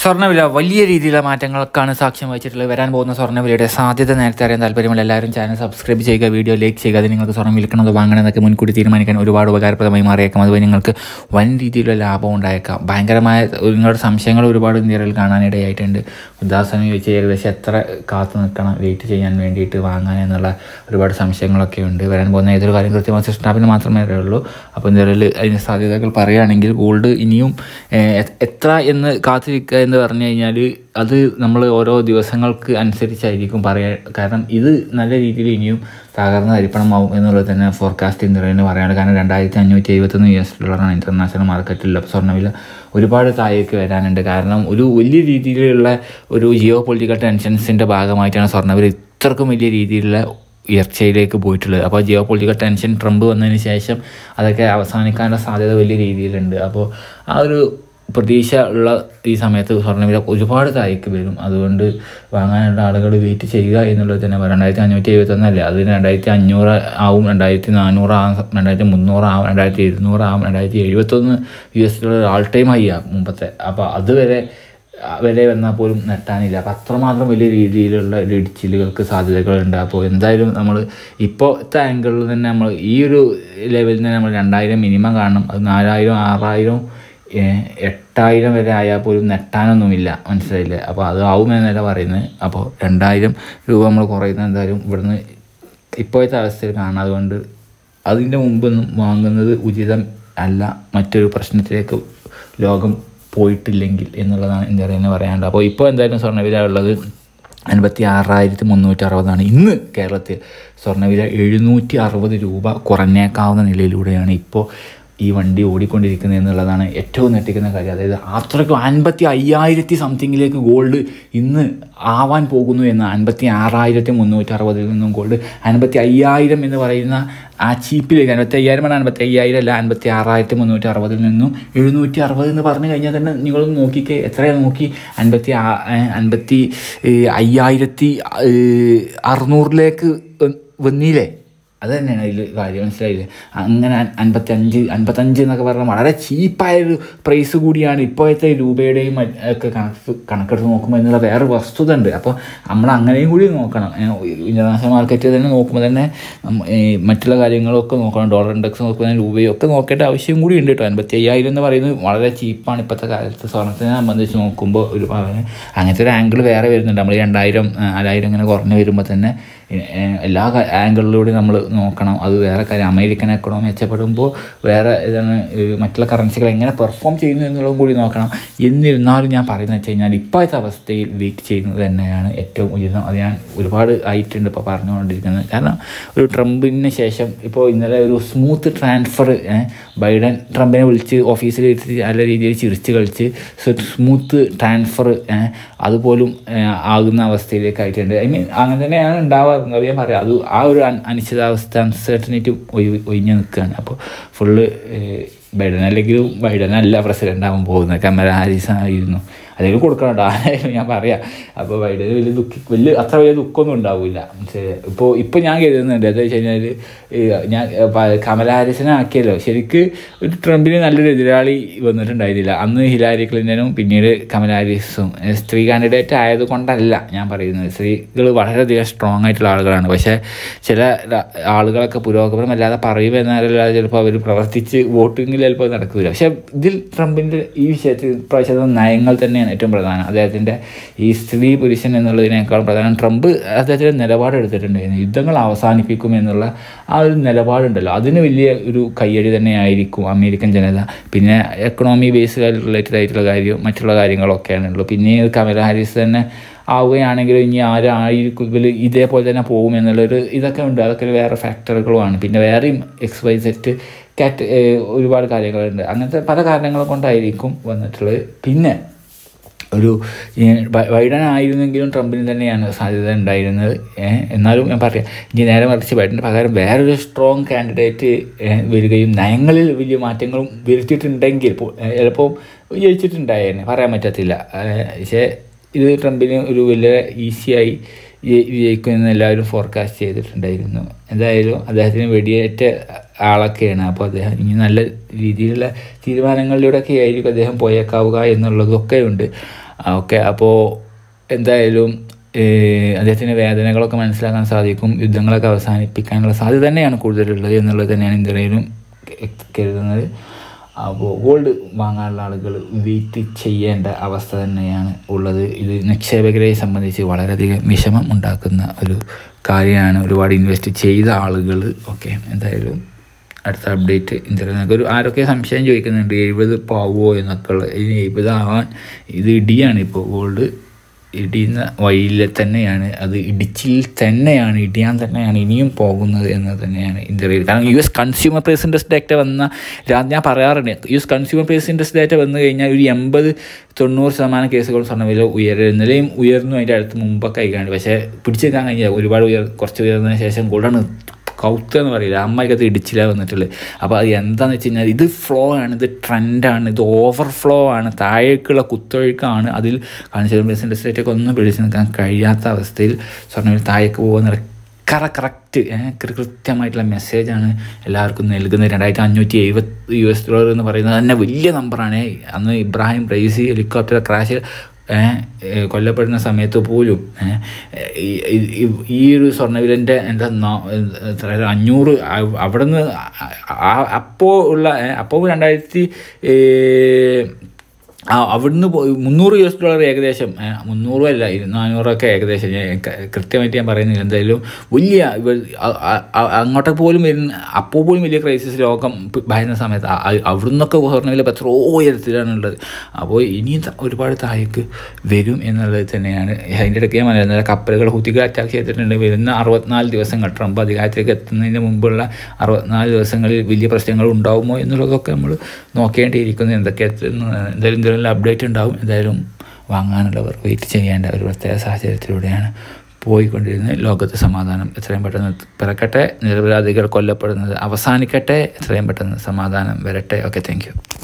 സ്വർണ്ണവില വലിയ രീതിയിലുള്ള മാറ്റങ്ങൾക്കാണ് സാക്ഷ്യം വഹിച്ചിട്ടുള്ളത്. വരാൻ പോകുന്ന സ്വർണ്ണവിലയുടെ സാധ്യത നേരത്തെ അറിയാൻ താല്പര്യമുള്ള എല്ലാവരും ചാനൽ സബ്സ്ക്രൈബ് ചെയ്യുക, വീഡിയോ ലൈക്ക് ചെയ്യുക. അത് നിങ്ങൾക്ക് സ്വർണ്ണം വിൽക്കണത് വാങ്ങണമെന്നൊക്കെ മുൻകൂട്ടി തീരുമാനിക്കാൻ ഒരുപാട് ഉപകാരപ്രദമായി മാറിയേക്കാം. അതുവഴി നിങ്ങൾക്ക് വൻ രീതിയിലുള്ള ലാഭം ഉണ്ടായേക്കാം. ഭയങ്കരമായ നിങ്ങളുടെ സംശയങ്ങൾ ഒരുപാട് ഇന്ത്യയിൽ കാണാനിടയായിട്ടുണ്ട്. ഉദാഹരണം ചോദിച്ചാൽ ഏകദേശം എത്ര കാത്തു നിൽക്കണം വെയിറ്റ് ചെയ്യാൻ വേണ്ടിയിട്ട് വാങ്ങാൻ എന്നുള്ള ഒരുപാട് സംശയങ്ങളൊക്കെ ഉണ്ട്. വരാൻ പോകുന്ന ഏതൊരു കാര്യം കൃത്യമായ സിസ്റ്റാപ്പിന് മാത്രമേ അറിയുള്ളൂ. അപ്പോൾ ഇന്ത്യയിൽ അതിൻ്റെ സാധ്യതകൾ പറയുകയാണെങ്കിൽ ഗോൾഡ് ഇനിയും എത്ര എന്ന് കാത്തിരിക്കുക എന്ന് പറഞ്ഞു കഴിഞ്ഞാൽ അത് നമ്മൾ ഓരോ ദിവസങ്ങൾക്ക് അനുസരിച്ചായിരിക്കും പറയുക. കാരണം ഇത് നല്ല രീതിയിൽ ഇനിയും തകർന്ന് അരിപ്പണമാവും എന്നുള്ളത് തന്നെ ഫോർകാസ്റ്റ് ഇന്ത്യയിൽ പറയാനുണ്ട്. കാരണം $2571 ഇൻ്റർനാഷണൽ മാർക്കറ്റിൽ സ്വർണ്ണവില ഒരുപാട് താഴേക്ക് വരാനുണ്ട്. കാരണം ഒരു വലിയ രീതിയിലുള്ള ഒരു ജിയോ പൊളിറ്റിക്കൽ ടെൻഷൻസിൻ്റെ ഭാഗമായിട്ടാണ് സ്വർണ്ണവില ഇത്രക്കും വലിയ രീതിയിലുള്ള ഉയർച്ചയിലേക്ക് പോയിട്ടുള്ളത്. അപ്പോൾ ജിയോ പൊളിറ്റിക്കൽ ടെൻഷൻ ട്രംപ് വന്നതിന് ശേഷം അതൊക്കെ അവസാനിക്കാനുള്ള സാധ്യത വലിയ രീതിയിലുണ്ട്. അപ്പോൾ ആ ഒരു പ്രതീക്ഷ ഉള്ള ഈ സമയത്ത് സ്വർണ്ണവില ഒരുപാട് താഴേക്ക് വരും. അതുകൊണ്ട് വാങ്ങാനുള്ള ആളുകൾ വെയിറ്റ് ചെയ്യുക എന്നുള്ളത് തന്നെ പറയാം. 2571 അല്ലേ, അത് 2500 ആവും, 2400 ആവും, 2300 ആവും, 2200 ആവും, $2071 ആൾ ടൈം ഹൈ ആകും മുമ്പത്തെ. അപ്പോൾ അതുവരെ വന്നാൽ പോലും നെട്ടാനില്ല. അപ്പോൾ അത്രമാത്രം വലിയ രീതിയിലുള്ള ഒരു ഇടിച്ചിലുകൾക്ക് സാധ്യതകളുണ്ട്. അപ്പോൾ എന്തായാലും നമ്മൾ ഇപ്പോഴത്തെ ആംഗിളിൽ തന്നെ നമ്മൾ ഈ ഒരു ലെവലിൽ തന്നെ നമ്മൾ 2000 മിനിമം കാണണം. അത് 4000, 6000, 8000 വരെ ആയാൽ പോലും നെട്ടാനൊന്നുമില്ല, മനസ്സിലായില്ലേ? അപ്പോൾ അത് ആവുമെന്നല്ല പറയുന്നത്. അപ്പോൾ 2000 രൂപ നമ്മൾ കുറയുന്നത് എന്തായാലും ഇവിടുന്ന് ഇപ്പോഴത്തെ അവസ്ഥയിൽ കാണാം. അതുകൊണ്ട് അതിൻ്റെ മുമ്പൊന്നും വാങ്ങുന്നത് ഉചിതം അല്ല, മറ്റൊരു പ്രശ്നത്തിലേക്ക് ലോകം പോയിട്ടില്ലെങ്കിൽ എന്നുള്ളതാണ് ഇന്ത്യയിൽ തന്നെ പറയാനുള്ളത്. അപ്പോൾ ഇപ്പോൾ എന്തായാലും സ്വർണ്ണവില ഉള്ളത് 56,360 ഇന്ന് കേരളത്തിൽ സ്വർണ്ണവില 760 രൂപ കുറഞ്ഞേക്കാവുന്ന നിലയിലൂടെയാണ് ഇപ്പോൾ ഈ വണ്ടി ഓടിക്കൊണ്ടിരിക്കുന്നത് എന്നുള്ളതാണ് ഏറ്റവും ഞെട്ടിക്കുന്ന കാര്യം. അതായത് അത്രയ്ക്കും 55,000 സംതിങ്ങിലേക്ക് ഗോൾഡ് ഇന്ന് ആവാൻ പോകുന്നു എന്ന്. 56,360 നിന്നും ഗോൾഡ് 55,000 എന്ന് പറയുന്ന ആ ചീപ്പിലേക്ക് 55,000 ആണ്, 55,000 അല്ല, 56,360 നിന്നും 760 എന്ന് പറഞ്ഞു കഴിഞ്ഞാൽ തന്നെ നിങ്ങളും നോക്കിക്കേ എത്രയാണ് നോക്കി. 55,600 വന്നില്ലേ? അത് തന്നെയാണ് അതിൽ കാര്യം, മനസ്സിലായില്ലേ? അങ്ങനെ 55 എന്നൊക്കെ പറഞ്ഞാൽ വളരെ ചീപ്പായൊരു പ്രൈസ് കൂടിയാണ് ഇപ്പോഴത്തെ രൂപയുടെയും ഒക്കെ കണക്കെടുത്ത് നോക്കുമ്പോൾ എന്നുള്ള വേറെ വസ്തുത ഉണ്ട്. അപ്പോൾ നമ്മൾ അങ്ങനെയും കൂടി നോക്കണം. ഇൻ്റർനാഷണൽ മാർക്കറ്റിൽ തന്നെ നോക്കുമ്പോൾ തന്നെ മറ്റുള്ള കാര്യങ്ങളൊക്കെ നോക്കണം. ഡോളർ ഇൻഡെക്സ് നോക്കുമ്പോൾ രൂപയും ഒക്കെ നോക്കേണ്ട ആവശ്യം കൂടി ഉണ്ട് കേട്ടോ. 55,000 എന്ന് പറയുന്നത് വളരെ ചീപ്പാണ് ഇപ്പോഴത്തെ കാലത്ത് സ്വർണ്ണത്തിനെ സംബന്ധിച്ച് നോക്കുമ്പോൾ. ഒരു അങ്ങനത്തെ ഒരു ആംഗിൾ വേറെ വരുന്നുണ്ട്. നമ്മൾ 2000, 4000 ഇങ്ങനെ കുറഞ്ഞ് വരുമ്പോൾ തന്നെ എല്ലാ ആംഗിളിലൂടെ നമ്മൾ നോക്കണം. അത് വേറെ കാര്യം. അമേരിക്കൻ എക്കണോമി മെച്ചപ്പെടുമ്പോൾ വേറെ ഇതാണ് മറ്റുള്ള കറൻസികൾ എങ്ങനെ പെർഫോം ചെയ്യുന്നു എന്നുള്ളതും കൂടി നോക്കണം. എന്നിരുന്നാലും ഞാൻ പറയുന്നത് വെച്ച് കഴിഞ്ഞാൽ ഇപ്പോഴത്തെ അവസ്ഥയിൽ വെയിറ്റ് ചെയ്യുന്നത് തന്നെയാണ് ഏറ്റവും ഉചിതം. അത് ഞാൻ ഒരുപാട് ആയിട്ടുണ്ട് ഇപ്പോൾ പറഞ്ഞുകൊണ്ടിരിക്കുന്നത്. കാരണം ഒരു ട്രംപിന് ശേഷം ഇപ്പോൾ ഇന്നലെ ഒരു സ്മൂത്ത് ട്രാൻസ്ഫർ ബൈഡൻ ട്രംപിനെ വിളിച്ച് ഓഫീസിൽ ഇരുത്തി നല്ല രീതിയിൽ ചിരിച്ച് കളിച്ച് സ്മൂത്ത് ട്രാൻസ്ഫർ അതുപോലും ആകുന്ന അവസ്ഥയിലേക്ക് ആയിട്ടുണ്ട്. ഐ മീൻ അങ്ങനെ തന്നെയാണ് ഉണ്ടാവുക. ഞാൻ പറയാം, അത് ആ ഒരു അനിശ്ചിതാവസ്ഥ, അൺസർട്ടനിറ്റി ഒഴിഞ്ഞ് നിൽക്കുകയാണ്. അപ്പോൾ ഫുള്ള് ബൈഡൻ അല്ലെങ്കിലും ബൈഡനല്ല പ്രസിഡൻ്റ് ആവാൻ പോകുന്നത്, കമല ഹാരിസ് ആയിരുന്നു. അല്ലെങ്കിൽ കൊടുക്കണം ആരായാലും ഞാൻ പറയാം. അപ്പോൾ ബൈഡന് അത്ര വലിയ ദുഃഖമൊന്നും ഉണ്ടാവില്ല. ഇപ്പോൾ ഞാൻ കരുതുന്നുണ്ട് എന്താ വെച്ച് കഴിഞ്ഞാൽ ഞാൻ കമല ഹാരിസിനെ ആക്കിയല്ലോ. ശരിക്ക് ഒരു ട്രംപിന് നല്ലൊരു എതിരാളി വന്നിട്ടുണ്ടായിരുന്നില്ല. അന്ന് ഹിലാരി ക്ലിൻ്റനും പിന്നീട് കമല ഹാരിസും സ്ത്രീ കാൻഡിഡേറ്റ് ആയതുകൊണ്ടല്ല ഞാൻ പറയുന്നത്. സ്ത്രീകൾ വളരെയധികം സ്ട്രോങ് ആയിട്ടുള്ള ആളുകളാണ്. പക്ഷേ ചില ആളുകളൊക്കെ പുരോഗമനമല്ലാതെ പറയുമെന്നല്ലാതെ ചിലപ്പോൾ അവർ പ്രവർത്തിച്ച് വോട്ടിങ്ങിൽ ചിലപ്പോൾ നടക്കില്ല. പക്ഷേ ഇതിൽ ട്രംപിൻ്റെ ഈ വിഷയത്തിൽ ഇപ്രാവശ്യത്തെ നയങ്ങൾ തന്നെയാണ് ഏറ്റവും പ്രധാനം. അദ്ദേഹത്തിൻ്റെ ഈ സ്ത്രീ പുരുഷൻ എന്നുള്ളതിനേക്കാൾ പ്രധാനം ട്രംപ് അദ്ദേഹത്തിൻ്റെ നിലപാടെടുത്തിട്ടുണ്ടായിരുന്നു. യുദ്ധങ്ങൾ അവസാനിപ്പിക്കും എന്നുള്ള ആ ഒരു നിലപാടുണ്ടല്ലോ, അതിന് വലിയ ഒരു കയ്യടി തന്നെയായിരിക്കും അമേരിക്കൻ ജനത. പിന്നെ എക്കണോമി ബേസ് റിലേറ്റഡ് ആയിട്ടുള്ള കാര്യം മറ്റുള്ള കാര്യങ്ങളൊക്കെയാണുള്ളൂ. പിന്നെ കമല ഹാരിസ് തന്നെ ആവുകയാണെങ്കിലും ഇനി ആരായിരിക്കും ഇവർ ഇതേപോലെ തന്നെ പോകും എന്നുള്ളൊരു ഇതൊക്കെ ഉണ്ട്. അതൊക്കെ വേറെ ഫാക്ടറുകളുമാണ്. പിന്നെ വേറെയും XYZ ഒരുപാട് കാര്യങ്ങളുണ്ട്. അങ്ങനത്തെ പല കാരണങ്ങൾ കൊണ്ടായിരിക്കും വന്നിട്ടുള്ളത്. പിന്നെ ഒരു ബൈഡൻ ആയിരുന്നെങ്കിലും ട്രംപിന് തന്നെയാണ് സാധ്യത ഉണ്ടായിരുന്നത്. എന്നാലും ഞാൻ പറയാം, ഇനി നേരെ മറിച്ച് ബൈഡന് പകരം വേറൊരു സ്ട്രോങ് കാൻഡിഡേറ്റ് വരികയും നയങ്ങളിൽ വലിയ മാറ്റങ്ങളും വരുത്തിയിട്ടുണ്ടെങ്കിൽ ചിലപ്പോൾ വിജയിച്ചിട്ടുണ്ടായേനെ, പറയാൻ പറ്റത്തില്ല. പക്ഷേ ഇത് ട്രംപിന് ഒരു വലിയ ഈസിയായി വിജയിക്കുമെന്ന് എല്ലാവരും ഫോർകാസ്റ്റ് ചെയ്തിട്ടുണ്ടായിരുന്നു. എന്തായാലും അദ്ദേഹത്തിന് വെടിയേറ്റ ആളൊക്കെയാണ്. അപ്പോൾ അദ്ദേഹം ഇനി നല്ല രീതിയിലുള്ള തീരുമാനങ്ങളിലൂടെയൊക്കെ ആയിരിക്കും അദ്ദേഹം പോയേക്കാവുക എന്നുള്ളതൊക്കെ ഉണ്ട്. ഓക്കെ. അപ്പോൾ എന്തായാലും അദ്ദേഹത്തിൻ്റെ വേദനകളൊക്കെ മനസ്സിലാക്കാൻ സാധിക്കും. യുദ്ധങ്ങളൊക്കെ അവസാനിപ്പിക്കാനുള്ള സാധ്യത തന്നെയാണ് കൂടുതലുള്ളത് എന്നുള്ളത് തന്നെയാണ് എന്തായാലും കരുതുന്നത്. അപ്പോൾ ഗോൾഡ് വാങ്ങാനുള്ള ആളുകൾ വെയിറ്റ് ചെയ്യേണ്ട അവസ്ഥ തന്നെയാണ് ഉള്ളത്. ഇത് നിക്ഷേപകരെ സംബന്ധിച്ച് വളരെയധികം വിഷമം ഉണ്ടാക്കുന്ന ഒരു കാര്യമാണ്. ഒരുപാട് ഇൻവെസ്റ്റ് ചെയ്ത ആളുകൾ. ഓക്കെ, എന്തായാലും അടുത്ത അപ്ഡേറ്റ് ഇന്ത്യയിൽ ആരൊക്കെ സംശയം ചോദിക്കുന്നുണ്ട് 70 ആവുമോ എന്നൊക്കെ ഉള്ളത്. ഇനി 70 ആവാൻ ഇത് ഇടിയാണ്. ഇപ്പോൾ ഗോൾഡ് ഇടിയുന്ന വഴിയിൽ തന്നെയാണ്, അത് ഇടിയാൻ തന്നെയാണ് ഇനിയും പോകുന്നത് എന്ന് തന്നെയാണ് ഇന്ത്യയിൽ. കാരണം US consumer price index data വന്ന ഞാൻ പറയാറുണ്ട്, US consumer price index data വന്നു കഴിഞ്ഞാൽ ഒരു 80-90% കേസുകൾ സ്വർണ്ണവില ഇന്നലെയും ഉയർന്നു, അതിൻ്റെ അടുത്ത് മുമ്പൊക്കെ ആയിക്കാണ്ട്. പക്ഷേ പിടിച്ചെടുക്കാൻ കഴിഞ്ഞാൽ ഒരുപാട് കുറച്ച് ഉയർന്നതിന് ശേഷം ഗോൾഡാണ് കൗത്തെന്ന് പറയില്ല, അമ്മയ്ക്കത് ഇടിച്ചില്ല വന്നിട്ടുള്ളത്. അപ്പോൾ അത് എന്താണെന്ന് വെച്ച് കഴിഞ്ഞാൽ ഇത് ഫ്ലോ ആണ്, ഇത് ട്രെൻഡാണ്, ഇത് ഓവർഫ്ലോ ആണ്, താഴേക്കുള്ള കുത്തൊഴുക്കാണ്. അതിൽ കൺസ്യൂമർ പ്രൈസ് ഇൻഡെക്സ് ഡേറ്റൊക്കെ ഒന്നും പിടിച്ച് നിൽക്കാൻ കഴിയാത്ത അവസ്ഥയിൽ സ്വർണ്ണവില താഴേക്ക് പോകുന്ന കറക്റ്റ് കൃത്യമായിട്ടുള്ള മെസ്സേജാണ് എല്ലാവർക്കും നൽകുന്നത്. $2,570 എന്ന് പറയുന്നത് തന്നെ വലിയ നമ്പറാണ്. അന്ന് ഇബ്രാഹിം റൈസി ഹെലികോപ്റ്റർ ക്രാഷിൽ കൊല്ലപ്പെടുന്ന സമയത്ത് പോലും ഈ ഒരു സ്വർണ്ണവിലൻ്റെ 500 അവിടെ നിന്ന് അപ്പോൾ 2000 അവിടുന്ന് $300 ഏകദേശം, 300 അല്ല 400 ഏകദേശം, കൃത്യമായിട്ട് ഞാൻ പറയുന്നില്ല. എന്തായാലും വലിയ അങ്ങോട്ടൊക്കെ പോലും അപ്പോൾ പോലും വലിയ ക്രൈസിസ് ലോകം ഭയന്ന സമയത്ത് അവിടെ നിന്നൊക്കെ സ്വർണ്ണവില എത്രയോ ഉയരത്തിലാണുള്ളത്. അപ്പോൾ ഇനിയും ഒരുപാട് താഴേക്ക് വരും എന്നുള്ളത് തന്നെയാണ്. അതിൻ്റെ ഇടയ്ക്ക് ഞാൻ പറയുന്നത് കപ്പലുകൾ ഹൂത്തികൾ അറ്റാക്ക് ചെയ്തിട്ടുണ്ട്. വരുന്ന 64 ദിവസങ്ങൾ, ട്രംപ് അധികാരത്തിലേക്ക് എത്തുന്നതിന് മുമ്പുള്ള 64 ദിവസങ്ങളിൽ വലിയ പ്രശ്നങ്ങൾ ഉണ്ടാകുമോ എന്നുള്ളതൊക്കെ നമ്മൾ നോക്കേണ്ടിയിരിക്കുന്നു. എന്തായാലും അപ്ഡേറ്റ് ഉണ്ടാവും. എന്തായാലും വാങ്ങാനുള്ളവർ വെയിറ്റ് ചെയ്യേണ്ട ഒരു പ്രത്യേക സാഹചര്യത്തിലൂടെയാണ് പോയിക്കൊണ്ടിരുന്നത്. ലോകത്ത് സമാധാനം എത്രയും പെട്ടെന്ന് പിറക്കട്ടെ, നിരപരാധികൾ കൊല്ലപ്പെടുന്നത് അവസാനിക്കട്ടെ, എത്രയും പെട്ടെന്ന് സമാധാനം വരട്ടെ. Okay, thank U.